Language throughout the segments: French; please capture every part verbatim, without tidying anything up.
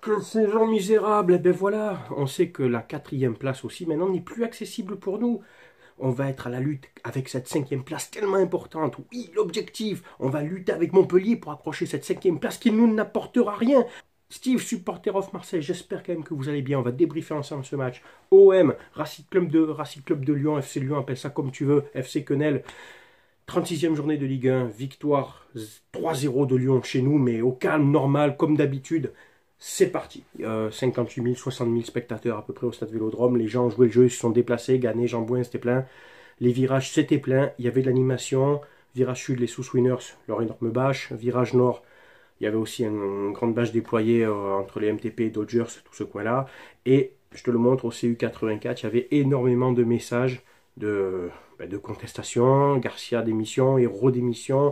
quelle saison misérable! Eh ben voilà, on sait que la quatrième place aussi maintenant n'est plus accessible pour nous. On va être à la lutte avec cette cinquième place tellement importante. Oui, l'objectif, on va lutter avec Montpellier pour accrocher cette cinquième place qui nous n'apportera rien. Steve, supporter of Marseille, j'espère quand même que vous allez bien. On va débriefer ensemble ce match. O M, Racing Club de, Racing Club de Lyon, F C Lyon, appelle ça comme tu veux, F C Quenelle. trente-sixième journée de Ligue un, victoire trois zéro de Lyon chez nous, mais au calme, normal, comme d'habitude. C'est parti. Euh, cinquante-huit mille, soixante mille spectateurs à peu près au stade Vélodrome. Les gens ont joué le jeu, ils se sont déplacés. Gagné, Jean-Bouin, c'était plein. Les virages, c'était plein. Il y avait de l'animation. Virage sud, les sous-winners, leur énorme bâche. Virage nord, il y avait aussi une, une grande bâche déployée euh, entre les M T P et Dodgers, tout ce coin-là. Et je te le montre, au C U quatre-vingt-quatre, il y avait énormément de messages de, ben, de contestation. Garcia démission, Héros démission.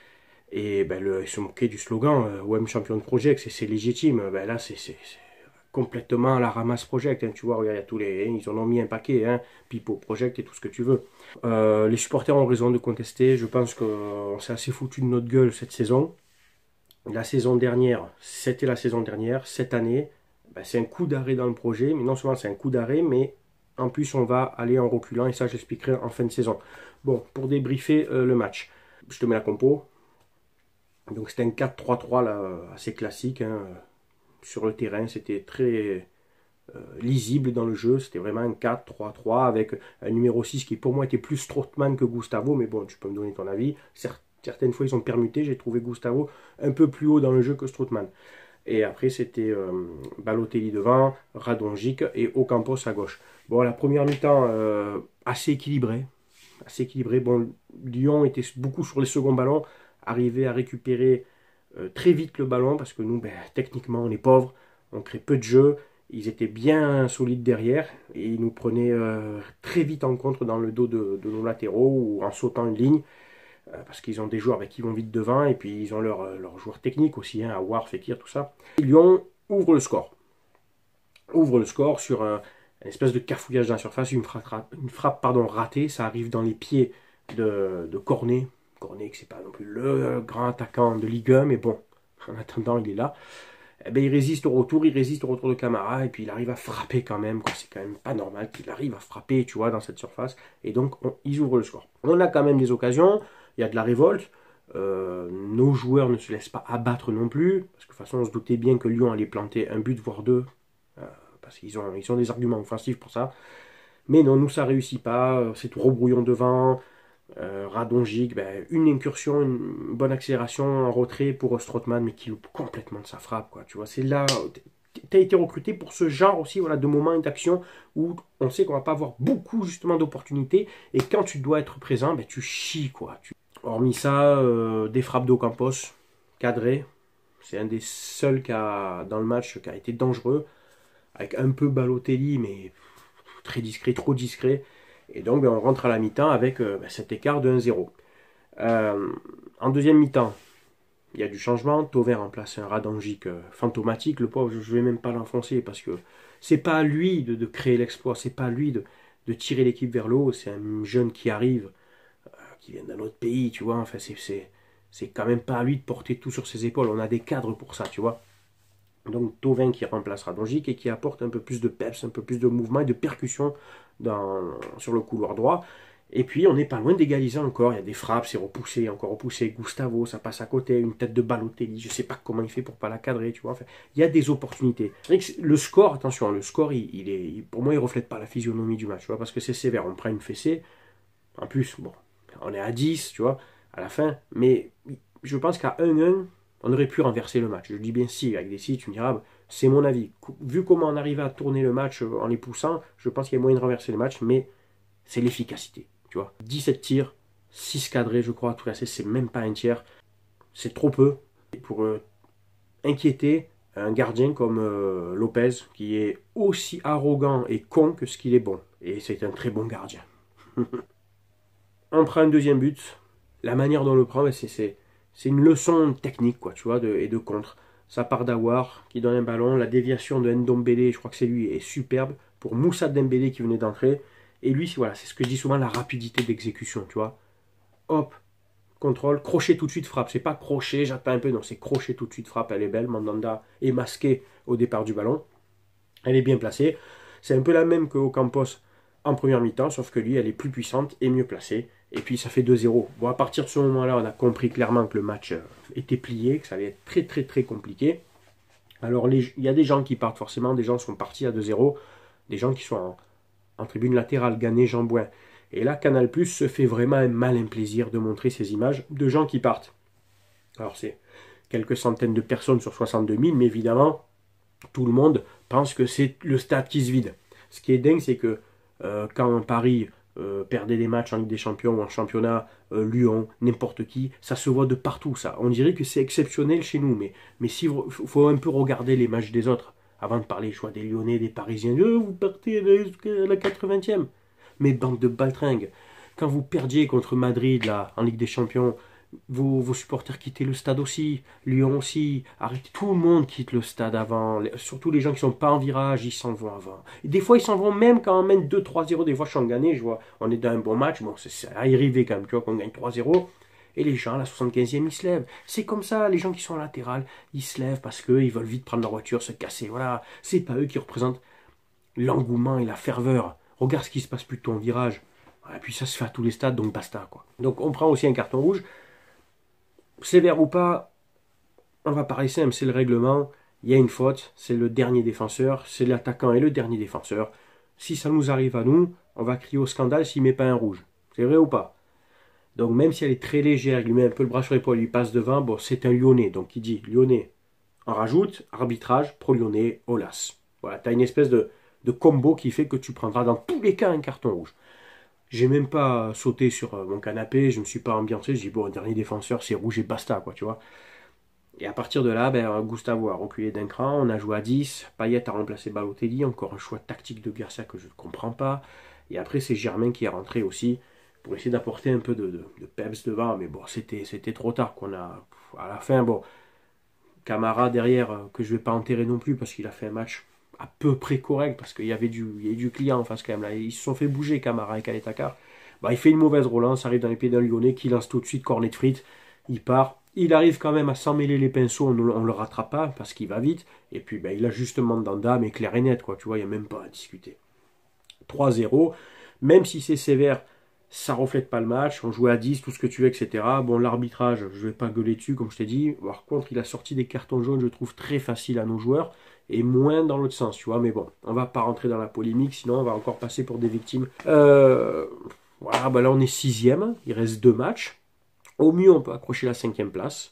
Et ben, le, ils se moquaient du slogan euh, O M Champion Project, c'est légitime. Ben, là, c'est complètement à la ramasse Project. Hein, tu vois, regarde, il y a tous les, hein, ils en ont mis un paquet, hein, Pipo Project et tout ce que tu veux. Euh, les supporters ont raison de contester. Je pense qu'on s'est assez foutu de notre gueule cette saison. La saison dernière, c'était la saison dernière. Cette année, ben, c'est un coup d'arrêt dans le projet. Mais non seulement c'est un coup d'arrêt, mais en plus on va aller en reculant. Et ça, j'expliquerai en fin de saison. Bon, pour débriefer euh, le match, je te mets la compo. Donc c'était un quatre trois trois là, assez classique. Hein. Sur le terrain, c'était très euh, lisible dans le jeu. C'était vraiment un quatre trois trois avec un numéro six qui pour moi était plus Strootman que Gustavo. Mais bon, tu peux me donner ton avis. Certaines fois, ils ont permuté. J'ai trouvé Gustavo un peu plus haut dans le jeu que Strootman. Et après, c'était euh, Balotelli devant, Radonjic et Ocampos à gauche. Bon, la première mi-temps, euh, assez équilibrée. Assez équilibré. Bon, Lyon était beaucoup sur les seconds ballons. Arriver à récupérer euh, très vite le ballon parce que nous, ben, techniquement, on est pauvres, on crée peu de jeux. Ils étaient bien solides derrière et ils nous prenaient euh, très vite en contre dans le dos de, de nos latéraux ou en sautant une ligne euh, parce qu'ils ont des joueurs ben, qui vont vite devant et puis ils ont leurs leur joueurs techniques aussi, hein, Awar, Fekir, tout ça. Et Lyon ouvre le score. Ouvre le score sur un, une espèce de cafouillage dans la surface, une frappe, une frappe pardon, ratée. Ça arrive dans les pieds de, de Cornet. Cornet, c'est pas non plus le grand attaquant de Ligue un, mais bon, en attendant, il est là. Eh ben, il résiste au retour, il résiste au retour de Camara, et puis il arrive à frapper quand même. C'est quand même pas normal qu'il arrive à frapper, tu vois, dans cette surface. Et donc, on, ils ouvrent le score. On a quand même des occasions, il y a de la révolte. Euh, nos joueurs ne se laissent pas abattre non plus, parce que de toute façon, on se doutait bien que Lyon allait planter un but, voire deux, euh, parce qu'ils ont, ils ont des arguments offensifs pour ça. Mais non, nous, ça réussit pas. C'est trop brouillon devant. Euh, Radonjic, ben, une incursion, une bonne accélération en retrait pour Strootman, mais qui loupe complètement de sa frappe, quoi. Tu vois, c'est là, t'as été recruté pour ce genre aussi, voilà, de moments et d'actions où on sait qu'on va pas avoir beaucoup justement d'opportunités, et quand tu dois être présent, ben, tu chies, quoi. Tu... Hormis ça, euh, des frappes d'Ocampos, cadrées, c'est un des seuls qui a, dans le match qui a été dangereux, avec un peu Balotelli, mais très discret, trop discret. Et donc, ben, on rentre à la mi-temps avec euh, ben, cet écart de un zéro. Euh, en deuxième mi-temps, il y a du changement. Thauvin remplace un Radonjic euh, fantomatique. Le pauvre, je ne vais même pas l'enfoncer parce que c'est pas à lui de, de créer l'exploit. C'est pas à lui de, de tirer l'équipe vers le haut. C'est un jeune qui arrive, euh, qui vient d'un autre pays, tu vois. Enfin, c'est quand même pas à lui de porter tout sur ses épaules. On a des cadres pour ça, tu vois. Donc Thauvin qui remplace Radonjic et qui apporte un peu plus de peps, un peu plus de mouvement et de percussion dans, sur le couloir droit. Et puis on n'est pas loin d'égaliser encore. Il y a des frappes, c'est repoussé, encore repoussé. Gustavo, ça passe à côté, une tête de Balotelli. Je ne sais pas comment il fait pour pas la cadrer, tu vois. Enfin, il y a des opportunités. Le score, attention, le score, il, il est, il, pour moi, il reflète pas la physionomie du match, tu vois, parce que c'est sévère. On prend une fessée. En plus, bon, on est à dix, tu vois, à la fin. Mais je pense qu'à un un, on aurait pu renverser le match. Je dis bien si, avec des si, tu me diras, c'est mon avis. Vu comment on arrive à tourner le match en les poussant, je pense qu'il y a moyen de renverser le match, mais c'est l'efficacité, tu vois. dix-sept tirs, six cadrés, je crois, tout cassé, c'est même pas un tiers. C'est trop peu pour euh, inquiéter un gardien comme euh, Lopez, qui est aussi arrogant et con que ce qu'il est bon. Et c'est un très bon gardien. On prend un deuxième but. La manière dont on le prend, c'est... C'est une leçon technique, quoi, tu vois, de, et de contre. Ça part d'Awar, qui donne un ballon. La déviation de Ndombele, je crois que c'est lui, est superbe. Pour Moussa Dembélé qui venait d'entrer. Et lui, voilà, c'est ce que je dis souvent, la rapidité d'exécution, tu vois. Hop, contrôle, crochet tout de suite, frappe. C'est pas crochet, j'attends un peu, non, c'est crochet tout de suite, frappe. Elle est belle. Mandanda est masquée au départ du ballon. Elle est bien placée. C'est un peu la même que Ocampos en première mi-temps, sauf que lui, elle est plus puissante et mieux placée. Et puis ça fait deux zéro. Bon, à partir de ce moment-là, on a compris clairement que le match était plié, que ça allait être très très très compliqué. Alors les, il y a des gens qui partent forcément, des gens sont partis à deux zéro, des gens qui sont en, en tribune latérale, Gagné, Jambouin. Et là, Canal+ se fait vraiment un malin plaisir de montrer ces images de gens qui partent. Alors c'est quelques centaines de personnes sur soixante-deux mille, mais évidemment, tout le monde pense que c'est le stade qui se vide. Ce qui est dingue, c'est que euh, quand Paris euh, perdait des matchs en Ligue des Champions ou en championnat, euh, Lyon, n'importe qui, ça se voit de partout, ça. On dirait que c'est exceptionnel chez nous, mais mais si faut un peu regarder les matchs des autres avant de parler, je vois des Lyonnais, des Parisiens. Euh, vous partez à la quatre-vingtième. Mais bande de baltringues. Quand vous perdiez contre Madrid là en Ligue des Champions, vos, vos supporters quittaient le stade aussi, Lyon aussi, arrêtez, tout le monde quitte le stade avant, surtout les gens qui ne sont pas en virage, ils s'en vont avant. Et des fois ils s'en vont même quand on mène deux trois zéro, des fois je suis en gagné, je vois, on est dans un bon match, bon c'est arrivé quand même, tu vois, qu'on gagne trois zéro, et les gens à la soixante-quinzième ils se lèvent. C'est comme ça, les gens qui sont en latéral, ils se lèvent parce qu'ils veulent vite prendre leur voiture, se casser, voilà, c'est pas eux qui représentent l'engouement et la ferveur. Regarde ce qui se passe plutôt en virage. Et puis ça se fait à tous les stades, donc basta, quoi. Donc on prend aussi un carton rouge. Sévère ou pas, on va parler simple, c'est le règlement. Il y a une faute, c'est le dernier défenseur, c'est l'attaquant et le dernier défenseur. Si ça nous arrive à nous, on va crier au scandale s'il ne met pas un rouge. C'est vrai ou pas? Donc même si elle est très légère, il lui met un peu le bras sur l'épaule, il lui passe devant, bon c'est un Lyonnais. Donc il dit Lyonnais, on rajoute, arbitrage, pro-Lyonnais, Olas. Voilà, tu as une espèce de, de combo qui fait que tu prendras dans tous les cas un carton rouge. J'ai même pas sauté sur mon canapé, je me suis pas ambiancé, j'ai dit bon, dernier défenseur, c'est rouge et basta, quoi, tu vois. Et à partir de là, ben, Gustavo a reculé d'un cran, on a joué à dix, Payet a remplacé Balotelli, encore un choix tactique de Garcia que je ne comprends pas. Et après, c'est Germain qui est rentré aussi pour essayer d'apporter un peu de, de, de peps devant, mais bon, c'était, c'était trop tard qu'on a. À la fin, bon, Camara derrière, que je vais pas enterrer non plus parce qu'il a fait un match à peu près correct, parce qu'il y avait du, il y avait du client en face quand même. Là. Ils se sont fait bouger, Camara et Kaletakar. Bah, il fait une mauvaise relance, arrive dans les pieds d'un Lyonnais qui lance tout de suite cornet de frites. Il part. Il arrive quand même à s'en mêler les pinceaux, on ne le rattrape pas parce qu'il va vite. Et puis bah, il a justement Mandanda, mais clair et net, quoi. Tu vois, il n'y a même pas à discuter. trois zéro. Même si c'est sévère, ça ne reflète pas le match. On jouait à dix, tout ce que tu veux, et cetera. Bon, l'arbitrage, je ne vais pas gueuler dessus, comme je t'ai dit. Par contre, il a sorti des cartons jaunes, je trouve, très faciles à nos joueurs. Et moins dans l'autre sens, tu vois. Mais bon, on va pas rentrer dans la polémique, sinon on va encore passer pour des victimes. Euh, voilà, bah là on est sixième, il reste deux matchs. Au mieux, on peut accrocher la cinquième place.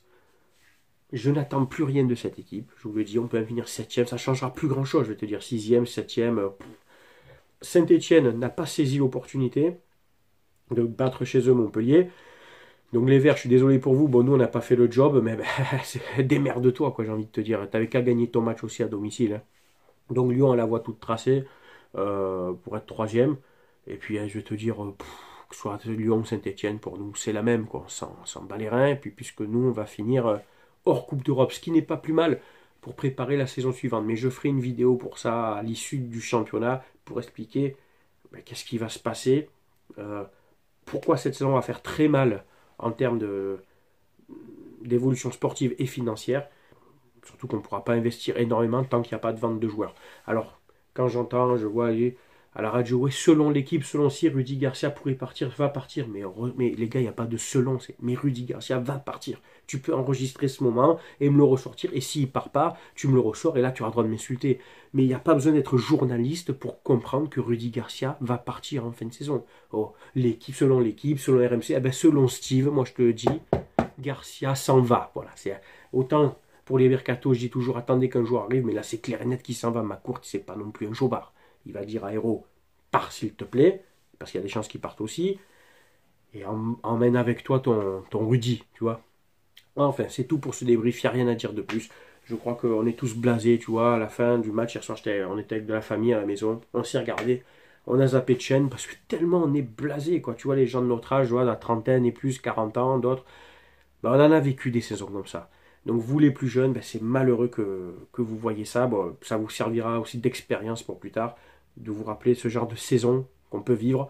Je n'attends plus rien de cette équipe. Je vous le dis, on peut finir septième, ça changera plus grand-chose. Je vais te dire sixième, septième. Saint-Étienne n'a pas saisi l'opportunité de battre chez eux Montpellier. Donc les Verts, je suis désolé pour vous, bon nous on n'a pas fait le job, mais ben, démerde-toi quoi, j'ai envie de te dire. T'avais qu'à gagner ton match aussi à domicile. Hein. Donc Lyon a la voie toute tracée euh, pour être troisième. Et puis hein, je vais te dire, euh, pff, que ce soit Lyon ou Saint-Etienne, pour nous c'est la même, quoi. On s'en, on s'en bat les reins. Et puis puisque nous on va finir euh, hors Coupe d'Europe, ce qui n'est pas plus mal pour préparer la saison suivante. Mais je ferai une vidéo pour ça à l'issue du championnat pour expliquer ben, qu'est-ce qui va se passer, euh, pourquoi cette saison va faire très mal en termes de, d'évolution sportive et financière, surtout qu'on ne pourra pas investir énormément tant qu'il n'y a pas de vente de joueurs. Alors, quand j'entends, je vois aller à la radio, ouais, selon l'équipe, selon si Rudy Garcia pourrait partir, va partir, mais, mais les gars, il n'y a pas de selon, c'est, mais Rudy Garcia va partir. Tu peux enregistrer ce moment et me le ressortir, et s'il ne part pas, tu me le ressors, et là, tu auras le droit de m'insulter. Mais il n'y a pas besoin d'être journaliste pour comprendre que Rudy Garcia va partir en fin de saison. Oh, l'équipe, selon l'équipe, selon R M C, eh ben, selon Steve, moi je te le dis, Garcia s'en va. Voilà, c'est autant pour les mercatos, je dis toujours attendez qu'un joueur arrive, mais là c'est clair et net qu'il s'en va. Ma courte, c'est pas non plus un jobard. Il va dire à Héros, pars s'il te plaît, parce qu'il y a des chances qu'il parte aussi, et emmène avec toi ton, ton Rudy, tu vois. Enfin, c'est tout pour ce débrief, il n'y a rien à dire de plus. Je crois qu'on est tous blasés, tu vois, à la fin du match, hier soir, on était avec de la famille à la maison, on s'est regardé, on a zappé de chaîne, parce que tellement on est blasés, quoi. Tu vois, les gens de notre âge, tu vois, la trentaine et plus, quarante ans, d'autres, ben, on en a vécu des saisons comme ça. Donc vous les plus jeunes, ben, c'est malheureux que, que vous voyez ça. Bon, ça vous servira aussi d'expérience pour plus tard, de vous rappeler ce genre de saison qu'on peut vivre.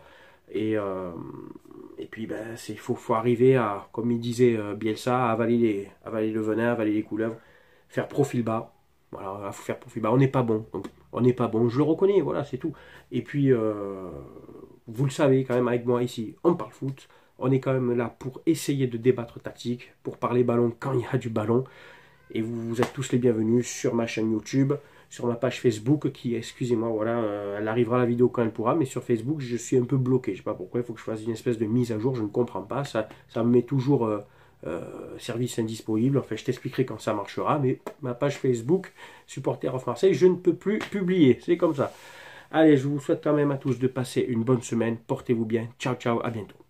Et, euh, et puis, ben, il faut, faut arriver à, comme il disait euh, Bielsa, à avaler, les, avaler le venin, avaler les couleuvres, faire profil bas. Voilà, il faut faire profil bas. On n'est pas bon. Donc, on n'est pas bon, je le reconnais, voilà, c'est tout. Et puis, euh, vous le savez quand même avec moi ici, on parle foot. On est quand même là pour essayer de débattre tactique, pour parler ballon quand il y a du ballon. Et vous, vous êtes tous les bienvenus sur ma chaîne YouTube, sur ma page Facebook, qui, excusez-moi, voilà, euh, elle arrivera la vidéo quand elle pourra, mais sur Facebook, je suis un peu bloqué. Je ne sais pas pourquoi, il faut que je fasse une espèce de mise à jour, je ne comprends pas. Ça, ça me met toujours euh, euh, service indisponible. Enfin, je t'expliquerai quand ça marchera, mais ma page Facebook, Supporter of Marseille, je ne peux plus publier. C'est comme ça. Allez, je vous souhaite quand même à tous de passer une bonne semaine. Portez-vous bien. Ciao, ciao, à bientôt.